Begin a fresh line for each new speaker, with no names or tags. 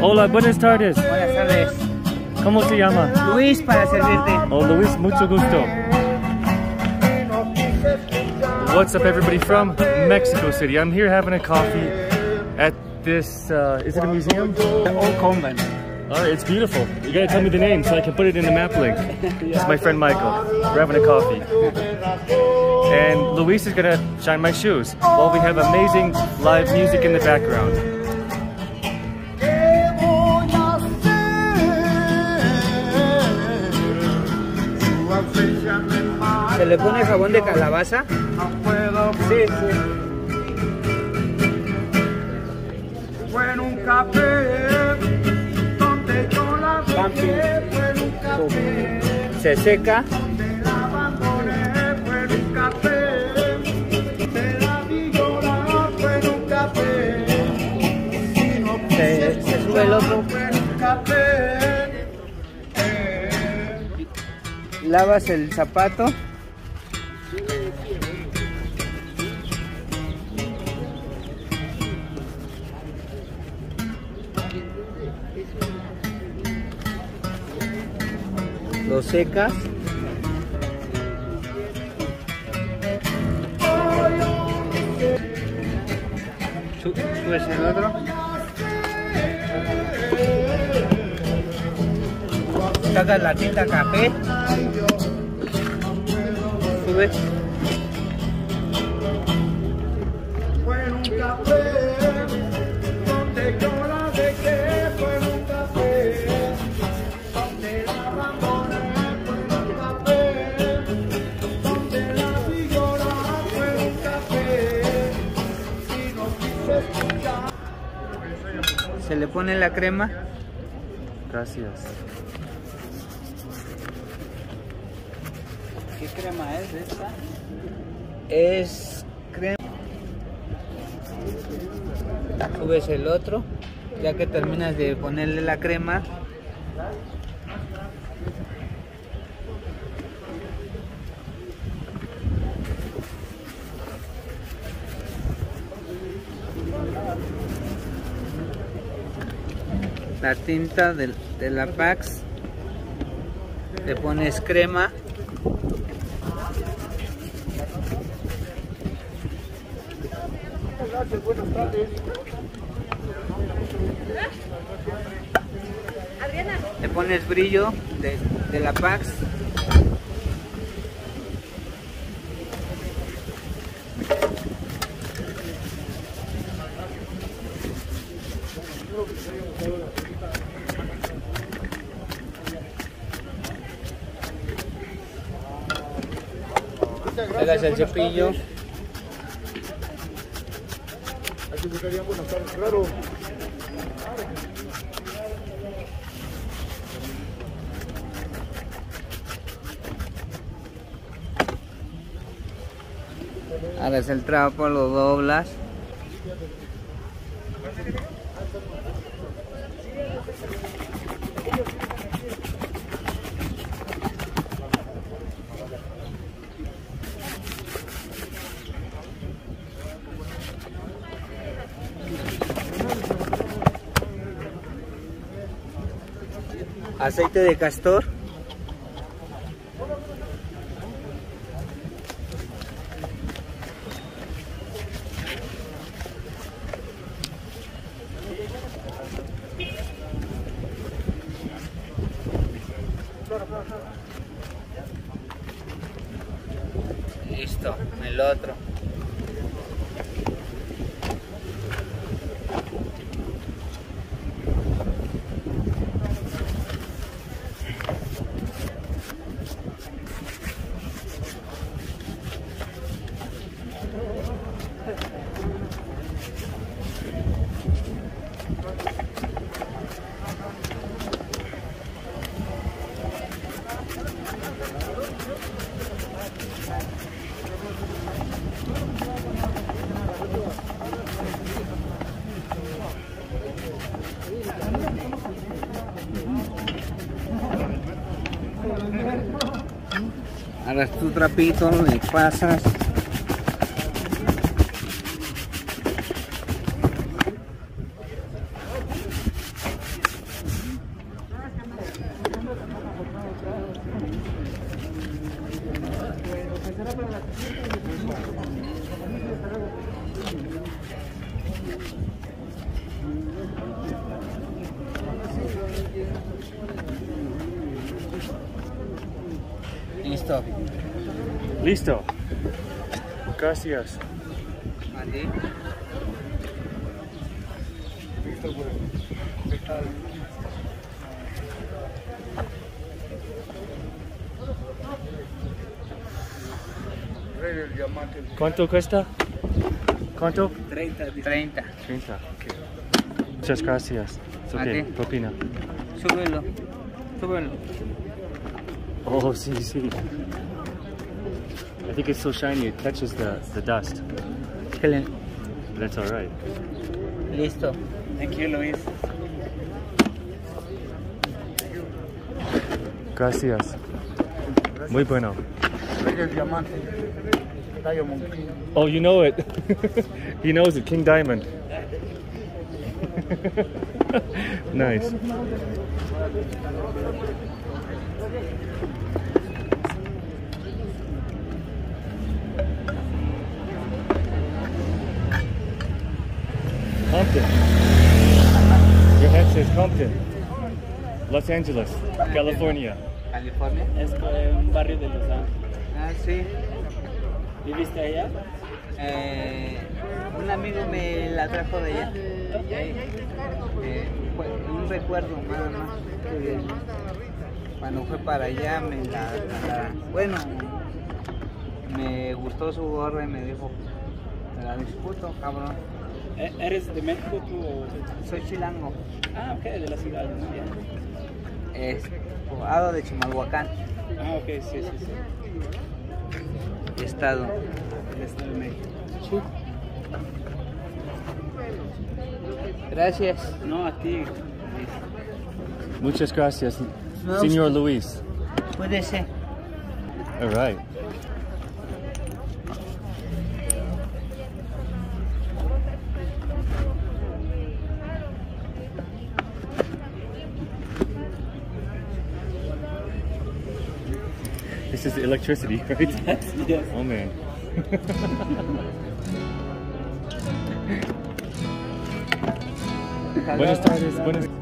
Hola, buenas tardes.
Buenas tardes.
¿Cómo se llama?
Luis, para servirte.
Oh, Luis, mucho gusto. What's up, everybody from Mexico City? I'm here having a coffee at this, is it a museum?
The old convent.
Alright, it's beautiful. You gotta tell me the name so I can put it in the map link. This is my friend Michael. We're having a coffee. And Luis is gonna shine my shoes while we have amazing live music in the background.
¿Se le pone jabón de calabaza? Sí, sí. Se seca. Se sube el otro. Lavas el zapato. Lo secas. Subes el otro. Sacas la tinta café. Subes. Se le pone la crema.
Gracias.
¿Qué crema es esta? Es crema. Subes el otro. Ya que terminas de ponerle la crema, la tinta de la Pax, le pones crema.
Buenas tardes.
Le pones brillo de la Pax. Le das el cepillo.
Buenas tardes, claro.
Hagas el trapo, lo doblas. Aceite de castor. Listo, el otro. Agarras tu trapito, le pasas. Listo.
Listo. Gracias.
Vale.
Listo, pues. ¿Qué tal? Rey del diamante.
¿Cuánto cuesta? ¿Cuánto?
30.
30. Okay. Muchas gracias. It's okay.
A ti.
Propina.
Súbelo. Súbelo.
Oh, sí, sí. I think it's so shiny it catches the dust.
Excelente.
But that's alright.
Listo. Thank you, Luis.
Gracias. Muy bueno.
Rey del diamante. Diamond King.
Oh, you know it. He knows it. King Diamond. Nice. Compton. Your head says Compton. Los Angeles, California.
California.
Es un barrio de Los Ángeles.
Ah, sí.
¿Viviste allá?
Un amigo me la trajo de allá. Fue un recuerdo nada más. Que cuando fue para allá bueno, me gustó su gorra y me dijo, te la disputo, cabrón.
¿Eres de México tú o...?
Soy chilango.
Ah, ok, de la ciudad, muy bien.
Poblado de Chimalhuacán,
Ah, ok, sí, sí, sí.
estado.
El Estado de México.
Gracias.
No, a ti.
Muchas gracias,
No,
Señor Luis.
Cuídese.
All right. This is electricity, right?
Yes.
Oh man. Buenas tardes.